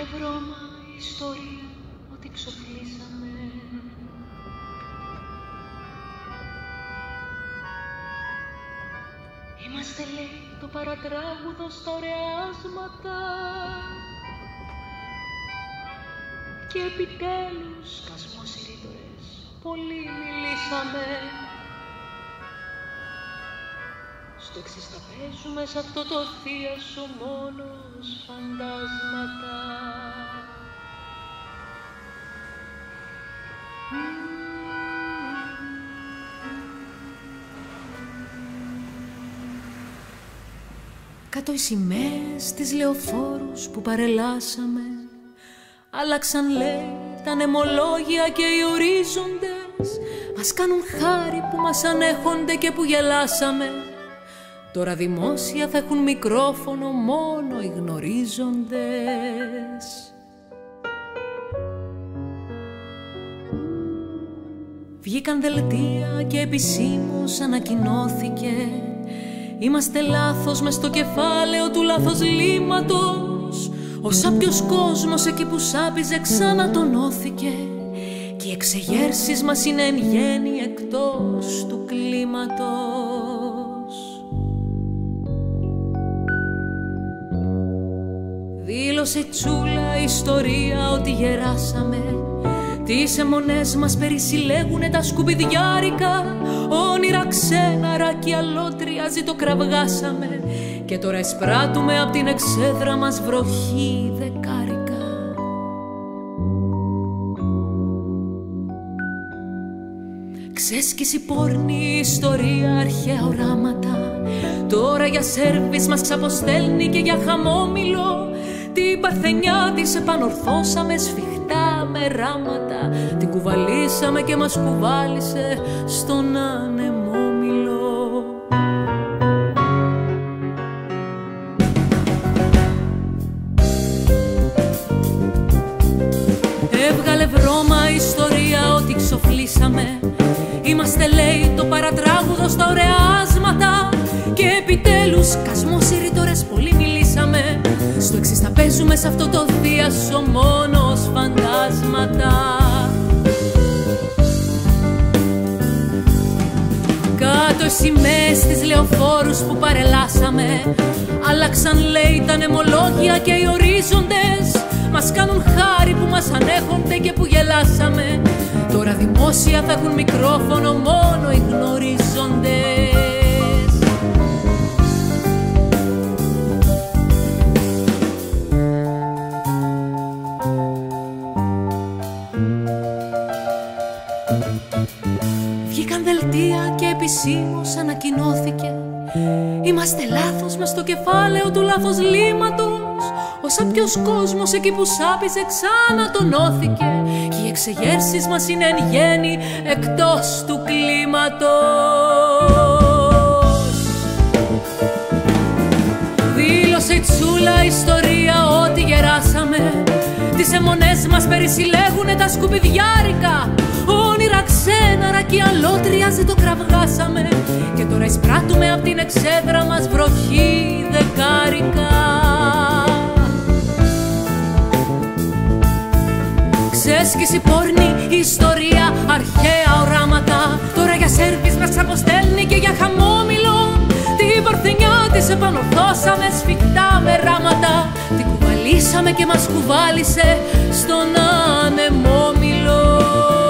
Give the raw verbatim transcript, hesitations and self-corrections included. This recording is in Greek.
βρώμα ιστορία ότι ξοφλήσαμε. Είμαστε, λέει, το παρατράγουδο στα ωραία άσματα και επιτέλους σκασμός οι ρήτορες πολύ μιλήσαμε. Στο εξής θα παίζουμε σ' αυτό το θείασο μόνος φαντάσματα. Κάτω οι σημαίες της λεωφόρους που παρελάσαμε, άλλαξαν, λέει, τα νεμολόγια και οι ορίζοντες. Μας κάνουν χάρη που μας ανέχονται και που γελάσαμε. Τώρα δημόσια θα έχουν μικρόφωνο μόνο οι γνωρίζοντες. Βγήκαν δελτία και επισήμως ανακοινώθηκε: είμαστε λάθος μες στο κεφάλαιο του λάθος λύματος. Ο σάπιος κόσμος εκεί που σάπιζε ξανατονώθηκε και οι εξεγέρσεις μας είναι εν γέννη εκτός του κλίματος. Δήλωσε Τσούλα ιστορία ότι γεράσαμε. Τις αιμονές μας περισυλλέγουνε τα σκουπιδιάρικα. Όνειρα ξέναρα κι αλότρια ζητοκραυγάσαμε και τώρα εισπράττουμε απ' την εξέδρα μας βροχή δεκάρικα. Ξέσκηση πόρνη ιστορία αρχαία οράματα. Τώρα για σέρβις μας ξαποστέλνει και για χαμόμηλο. Την παρθενιά της επανορθώσαμε σφιχτά με ράματα. Την κουβαλήσαμε και μας κουβάλισε στον ανεμόμυλο. Έβγαλε βρώμα ιστορία ότι ξοφλήσαμε. Είμαστε, λέει, το παρατράγουδο στα ωραία άσματα και επιτέλους σκασμός οι ρήτορες πολύ μιλήσαμε. Στο εξής θα παίζουμε σ' αυτό το θείασο μόνος φαντάσματα. Κάτω οι σημαίες της λεωφόρους που παρελάσαμε, άλλαξαν, λέει, τα νεμολόγια και οι ορίζοντες. Μας κάνουν χάρη που μας ανέχονται και που γελάσαμε. Τώρα δημόσια θα έχουν μικρόφωνο μόνο οι γνωρίζοντες. Βγήκαν δελτία και επισήμως ανακοινώθηκε: είμαστε λάθος μες στο κεφάλαιο του λάθος λύματος. Ο σάπιος κόσμος εκεί που σάπιζε ξανατονώθηκε και οι εξεγέρσεις μας είναι εν γέννη εκτός του κλίματος. Δήλωσε η Τσούλα ιστορία ότι γεράσαμε. Τις αιμονές μας περισυλλέγουνε τα σκουπιδιάρικα. Όνειρα ξέναρα κι αλότρια ζητοκραυγάσαμε και τώρα εισπράττουμε απ' την εξέδρα μας βροχή δεκάρικα. Ξέσκηση πόρνη ιστορία αρχαία οράματα. Τώρα για σέρβις μας αποστέλνει και για χαμόμηλο. Την παρθενιά της επανορθώσαμε σφιχτά με ράματα. Την κουβαλήσαμε και μας κουβάλισε στον ανεμόμυλο.